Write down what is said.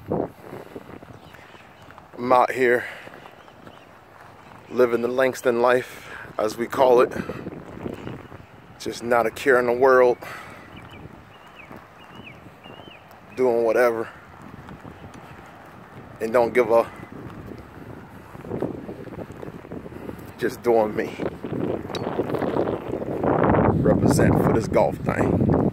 I'm out here living the Langston life, as we call it. Just not a care in the world. Doing whatever. And don't give a. Just doing me. Represent for this golf thing.